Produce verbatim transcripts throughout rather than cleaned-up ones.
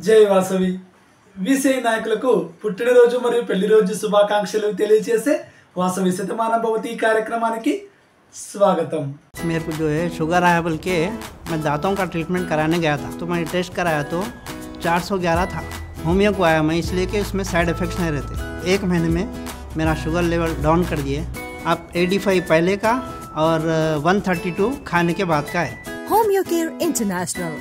జై వాసవి విసే నాయకులకు పుట్టినరోజు మరియు పెళ్లి రోజు శుభాకాంక్షలు తెలియజేసే వాసవి శతమానం భవతి కార్యక్రమానికి स्वागतम। मेरे को जो है शुगर आया बोल के मैं दांतों का ट्रीटमेंट कराने गया था, तो मैंने टेस्ट कराया तो चार सौ ग्यारह था। होमियो को आया मैं इसलिए कि उसमें साइड इफ़ेक्ट्स नहीं रहते। एक महीने में मेरा शुगर लेवल डाउन कर दिए। अब पचासी पहले का और एक सौ बत्तीस खाने के बाद का है। होमियो केयर इंटरनेशनल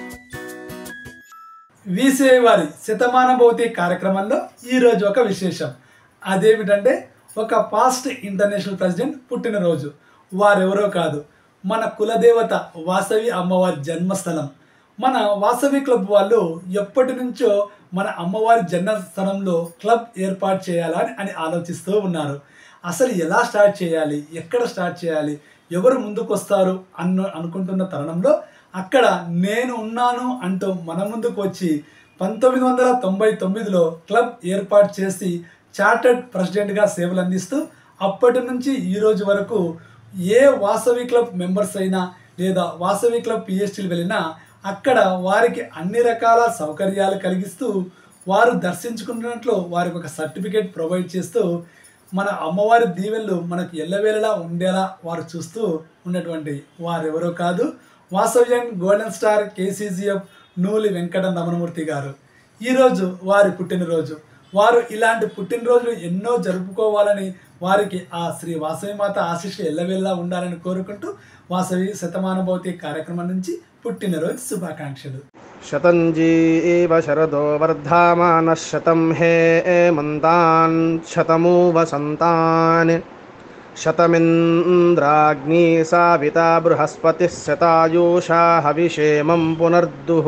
వీసే వారి శతమానం భవతి కార్యక్రమంలో ఈరోజు ఒక విశేషం. అదేమిటంటే ఒక పాస్ట్ ఇంటర్నేషనల్ ప్రెసిడెంట్ పుట్టినరోజు. వారెవరో కాదు, మన కులదేవత వాసవి అమ్మవారి జన్మస్థలం. మన వాసవి క్లబ్ వాళ్ళు ఎప్పటి నుంచో మన అమ్మవారి జన్మస్థలంలో క్లబ్ ఏర్పాటు చేయాలని అని ఆలోచిస్తూ ఉన్నారు. అసలు ఎలా స్టార్ట్ చేయాలి, ఎక్కడ స్టార్ట్ చేయాలి, ఎవరు ముందుకు వస్తారు అన్న అనుకుంటున్న తరుణంలో అక్కడ నేను ఉన్నాను అంటూ మన ముందుకు వచ్చి పంతొమ్మిది వందల తొంభై తొమ్మిదిలో క్లబ్ ఏర్పాటు చేసి చార్టర్డ్ ప్రెసిడెంట్గా సేవలు అందిస్తూ అప్పటి నుంచి ఈరోజు వరకు ఏ వాసవి క్లబ్ మెంబర్స్ అయినా లేదా వాసవి క్లబ్ పిహెచ్డీలు వెళ్ళినా అక్కడ వారికి అన్ని రకాల సౌకర్యాలు కలిగిస్తూ వారు దర్శించుకున్నట్లు వారికి ఒక సర్టిఫికేట్ ప్రొవైడ్ చేస్తూ మన అమ్మవారి దీవెళ్ళు మనకు ఎల్లవేళలా ఉండేలా వారు చూస్తూ ఉన్నటువంటి వారెవరో కాదు, Vasavyan golden star KCGF Nooli Venkata Ramanamurthy గారు. ఈరోజు వారి పుట్టినరోజు. వారు ఇలాంటి పుట్టినరోజులు ఎన్నో జరుపుకోవాలని, వారికి ఆ శ్రీ వాసవి మాత ఆశీస్సులు ఎల్లవేళలా ఉండాలని కోరుకుంటూ వాసవి శతమానం భవతి కార్యక్రమం నుంచి పుట్టినరోజు శుభాకాంక్షలు. శతంజీవ శరదో వర్ధమాన శతం హే మంతాన్ శతమూ వసంతాన్ శతమింద్రాగ్ని సావితా బృహస్పతి శతాయూషా హవిషేమం పునర్దుః.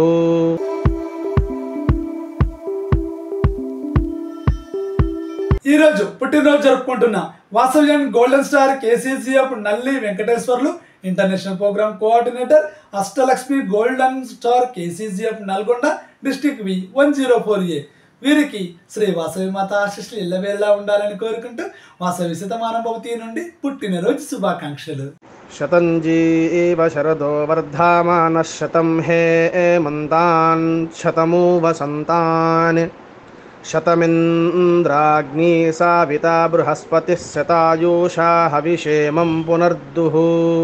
ఈరోజు పుట్టినరోజు జరుపుకుంటున్న వాసవ్యన్ golden star KCGF Nalli Venkateswarlu international programme coordinator, Ashtalakshmi golden star KCGF Nalgonda district V one zero four A. వీరికి శ్రీ వాసవి మాత ఆశీస్సులు ఎల్లవేళలా ఉండాలని కోరుకుంటూ వాసవి శతమానం భవతి నుండి పుట్టినరోజు శుభాకాంక్షలు. శతంజీవ శరదో వర్ధమాన శతం హే మంతాన్ శతమూ వసంతాన్ శతమింద్రాగ్ని సావితా బృహస్పతి శతాయూషా హవిషేమం పునర్దుః.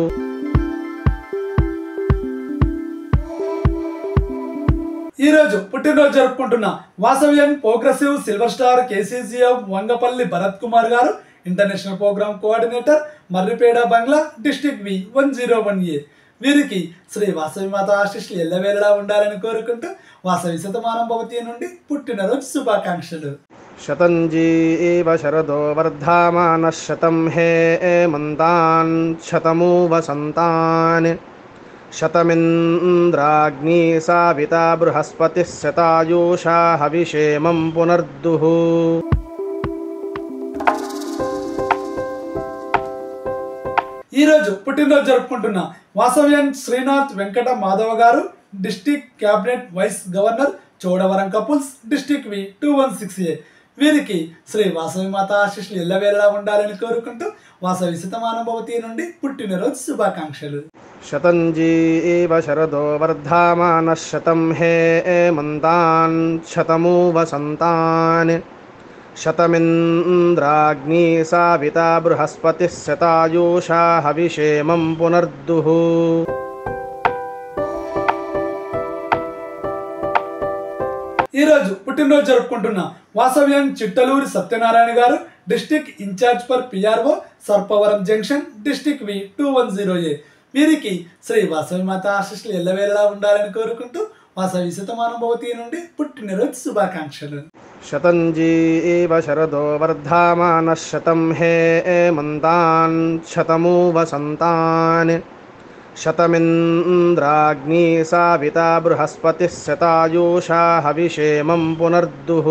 ఈరోజు పుట్టినరోజు జరుపుకుంటున్న Vasavyan progressive silver star KCGF Vangapalli Bharat Kumar గారు international programme coordinator, Marripeda Bangla district V one zero one A. వీరికి శ్రీ వాసవి మాత ఆశీస్సులు ఎల్లవేళలా ఉండాలని కోరుకుంటూ వాసవి శతమానం భవతి నుండి పుట్టినరోజు శుభాకాంక్షలు. శతంజీవ శరదో వర్ధమాన శతం హే మంతాన్ శతమూ వసంతాన్ శతమింద్రాగ్ని సావితా బృహస్పతి శతాయూషా హవిషేమం పునర్దుః. ఈరోజు పుట్టినరోజు జరుపుకుంటున్న వాసవ్యన్ శ్రీనాథ్ వెంకట మాధవ గారు district cabinet vice governor, Chodavaram couples district V two one six A. వీరికి శ్రీ వాసవి మాత ఆశీస్సులు ఎల్లవేళలా ఉండాలని కోరుకుంటూ వాసవి శతమానం భవతి నుండి పుట్టినరోజు శుభాకాంక్షలు. శతంజీవ శరదో వర్ధమాన శతం హే మంతాన్ శతమూ వసంతాన్ శతమింద్రాగ్ని సావితా బృహస్పతి శతాయూషా హవిషేమం పునర్దుః. ఈరోజు పుట్టినరోజు జరుపుకుంటున్న వాసవ్యన్ చిట్టలూరి సత్యనారాయణ గారు district incharge for PRO Sarpavaram junction district V two one zero A. వీరికి శ్రీ వాసవి మాత ఆశీస్సులు ఎల్లవేళలా ఉండాలని కోరుకుంటూ వాసవి శతమానం భవతి నుండి పుట్టినరోజు శుభాకాంక్షలు. శతంజీవ శరదో వర్ధమాన శతం హే మంతాన్ శతమూ వసంతాన్ శతమింద్రాగ్ని సావితా బృహస్పతి శతాయూషా హవిషేమం పునర్దుః.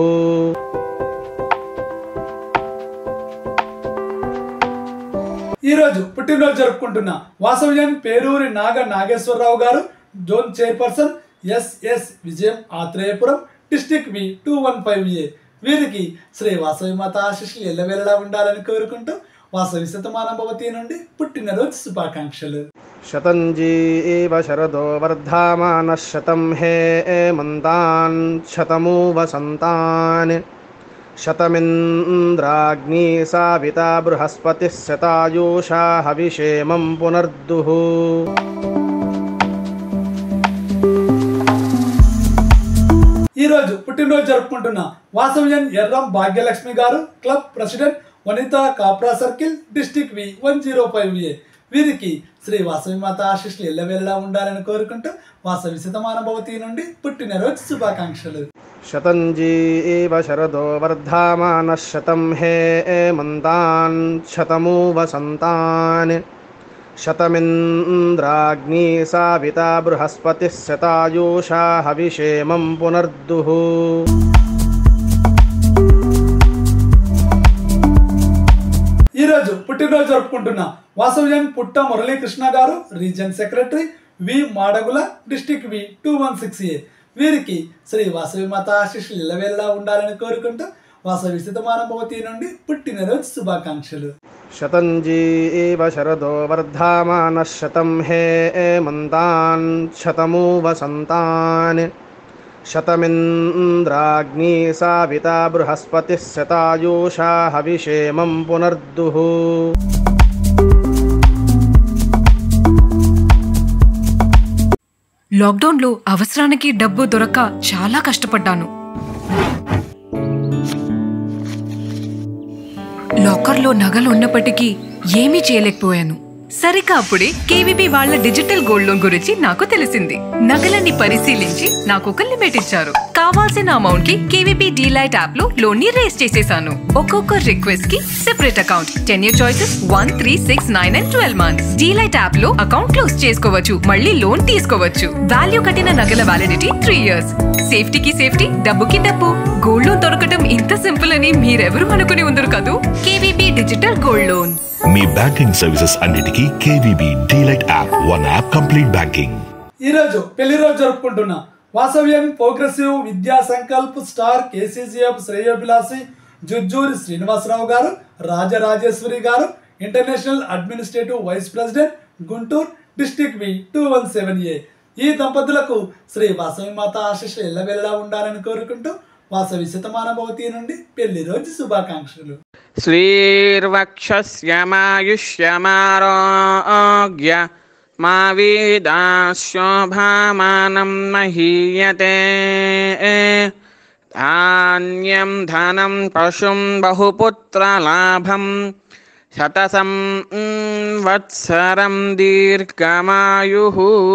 ఈరోజు పుట్టినరోజు జరుపుకుంటున్న వాసవ్యన్ పేరూరి నాగ నాగేశ్వరరావు గారు zone chairperson SS Vijayam Atreyapuram district V two one five A. వీరికి శ్రీ వాసవి మాత ఆశీస్సులు ఎల్లవేళలా ఉండాలని కోరుకుంటూ వాసవి శతమానం భవతి నుండి పుట్టినరోజు శుభాకాంక్షలు. శతంజీవ శరదో వర్ధమానః శతం హేమంతాన్ శతమూ వసంతాన్ శతమింద్రాగ్నీ సావితా బృహస్పతిః శతాయూషా హవిషేమం పునర్దుః. ఈరోజు పుట్టినరోజు జరుపుకుంటున్న వాసవ్యన్ ఎర్రం భాగ్యలక్ష్మి గారు, club president, Vanitha Kapra circle, district V one zero five A. వీరికి శ్రీ వాసవి మాత ఆశీస్సులు ఎల్లవేళలా ఉండాలని కోరుకుంటూ వాసవి శతమానం భవతి నుండి పుట్టినరోజు శుభాకాంక్షలు. శతంజీవ శరదో వర్ధమానః శతం హేమంతాన్ శతమూ వసంతాన్ శతమింద్రాగ్నీ సావితా బృహస్పతిః శతాయూషా హవిషేమం పునర్దుః. ఈరోజు పుట్టినరోజు జరుపుకుంటున్న వాసవ్యన్ పుట్ట మురళీకృష్ణ గారు, region secretary, V Madagula, district V two one six A. వీరికి శ్రీ వాసవి మాత ఆశీస్సులు ఇళ్ళవేళలా ఉండాలని కోరుకుంటూ వాసవి శతమానం భవతి నుండి పుట్టినరోజు శుభాకాంక్షలు. శతంజీవ శరదో వర్ధమానః శతం హేమంతాన్ శతమూ వసంతాన్ శతమింద్రాగ్నీ సావితా బృహస్పతిః శతాయూషా హవిషేమం పునర్దుః. లాక్డౌన్లో అవసరానికి డబ్బు దొరక్క చాలా కష్టపడ్డాను. లాకర్లో నగలు ఉన్నప్పటికీ ఏమీ చేయలేకపోయాను. సరిగ్గా అప్పుడే కేవీబీ వాళ్ళ డిజిటల్ గోల్డ్ లోన్ గురించి నాకు తెలిసింది. నగలన్నీ పరిశీలించి నాకు ఒక లిమిట్ ఇచ్చారు. కావాల్సిన అమౌంట్ కి కేవీబీ డీలైట్ యాప్ లో లోన్ ని రేస్ చేసేసాను. ఒక్కొక్క రిక్వెస్ట్ కి separate account, ten year choices, one three six nine and twelve months. DLite app లో అకౌంట్ క్లోజ్ చేసుకోవచ్చు, మళ్ళీ లోన్ తీసుకోవచ్చు. వాల్యూ కట్టిన నగల వ్యాలిడిటీ త్రీ ఇయర్స్. సేఫ్టీకి సేఫ్టీ, డబ్బుకి డబ్బు. గోల్డ్ లోన్ దొరకటం ఇంత సింపుల్ అని మీరెవరూ అనుకుని ఉండరు కదూ. KVB digital gold loan. మీ బ్యాంకింగ్ సర్వీసెస్ అన్నిటికీ KVB DLite app, one app complete banking. ఈ రోజు పెళ్లి రోజు జరుపుకుంటున్న వాసవ్యన్ ప్రోగ్రెసివ్ విద్యా సంకల్ప్ స్టార్ కేసీజీఎఫ్ శ్రేయోభిలాషి జుజ్జూరి శ్రీనివాసరావు గారు, రాజరాజేశ్వరి గారు, international administrative vice president, Guntur, district V two one seven A. ఈ దంపతులకు శ్రీ వాసవి మాత ఆశీస్సులు ఎల్లవేళలా ఉండాలని కోరుకుంటూ వాసవి శతమానం భవతి నుండి పెళ్లి రోజు శుభాకాంక్షలు. శ్రీర్వక్షస్యమాయుష్యమారోగ్య మా వీదాశోభామానం మహీయతే. ధాన్యం ధనం పశుం బహుపుత్రలాభం శతసం వత్సరం దీర్ఘమాయుః.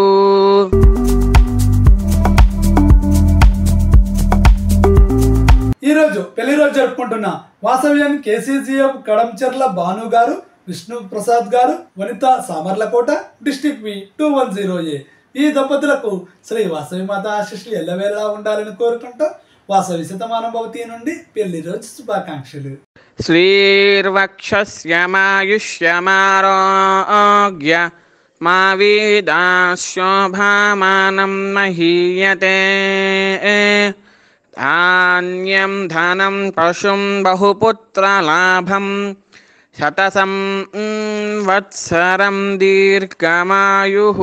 ఈరోజు పెళ్లి రోజు జరుపుకుంటున్న వాసవ్యన్ కేసీజీఎఫ్ కడంచెర్ల భాను గారు, విష్ణు ప్రసాద్ గారు, Vanitha Samarlakota, district V two one zero A. ఈ దంపతులకు శ్రీ వాసవి మాత ఆశీస్సులు ఎల్లవేళలా ఉండాలని కోరుకుంటూ వాసవి శతమానం భవతి నుండి పెళ్లి రోజు శుభాకాంక్షలు. శ్రీర్వక్షస్యమాయుష్యమారోగ్య మా వీదాశోభామానం మహీయతే. ధాన్యం ధనం పశుం బహుపుత్రలాభం శతసం వత్సరం దీర్ఘమాయుః.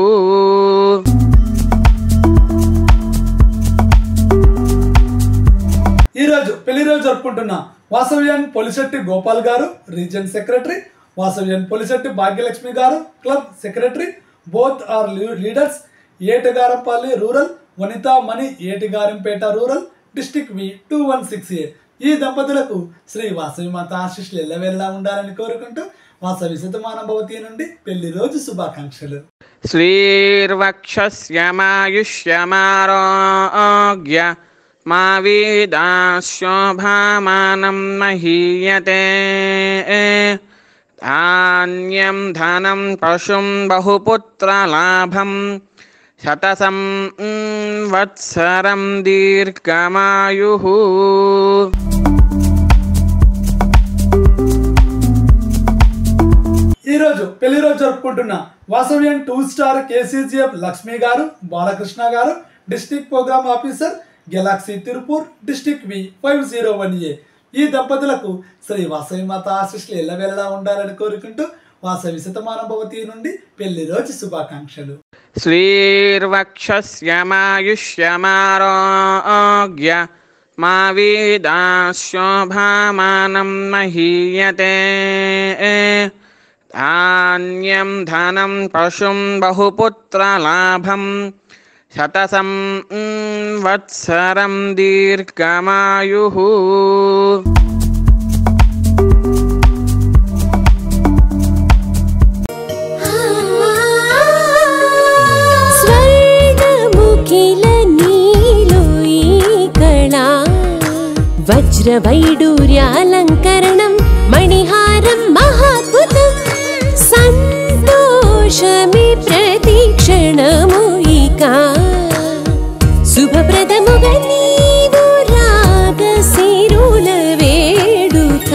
ఈరోజు పెళ్లి రోజు జరుపుకుంటున్న వాసవ్యన్ పొలిశెట్టి గోపాల్ గారు, రీజన్ సెక్రటరీ, వాసవ్యన్ పొలిశెట్టి భాగ్యలక్ష్మి గారు, club secretary, both are leaders, Etagarampalli rural, Vanitha Mani Etigarampeta rural, district V two one six A. ఈ దంపతులకు శ్రీ వాసవి మాత ఆశీస్సులు ఎల్లవేళలా ఉండాలని కోరుకుంటూ వాసవి శతమానం భవతి నుండి పెళ్లి రోజు శుభాకాంక్షలు. శ్రీర్వక్షస్యమాయుష్యమారోగ్య మా వీదాశోభామానం మహీయతే. ధాన్యం ధనం పశుం బహుపుత్రలాభం శతసం వత్సరం దీర్ఘమాయుః. ఈరోజు పెళ్లి రోజు జరుపుకుంటున్న Vasavyan two star KCGF Lakshmi గారు, బాలకృష్ణ గారు, district programme officer, galaxy Tirupur, district V five zero one A. ఈ దంపతులకు శ్రీ వాసవి మాత ఆశీస్సులు ఎల్లవెల్లా ఉండాలని కోరుకుంటూ వాసవి శతమానం భవతి నుండి పెళ్లి రోజు శుభాకాంక్షలు. శ్రీర్వక్షస్యమాయుష్యమారోగ్య మా వీదాశోభామానం మహీయతే ధాన్యం ధనం పశుం బహుపుత్రలాభం శతసం వత్సరం దీర్ఘమాయుః. వజ్రవైడూర్యాలంకరణం మణిహారం మహాద్భుతం సంతోషమి ప్రతిక్షణము ఇక శుభప్రదముగా నీవు రాగసిరుల వేడుక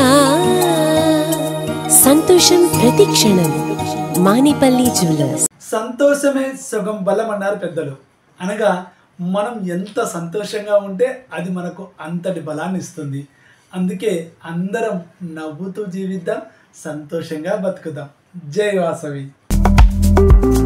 సంతోషం ప్రతిక్షణం. మానిపల్లి జ్యువెలర్స్. సంతోషమే సుగం బలం అన్నారు పెద్దలు. అనగా మనం ఎంత సంతోషంగా ఉంటే అది మనకు అంతటి బలాన్ని ఇస్తుంది. అందుకే అందరం నవ్వుతూ జీవిద్దాం, సంతోషంగా బతుకుదాం. జై వాసవి.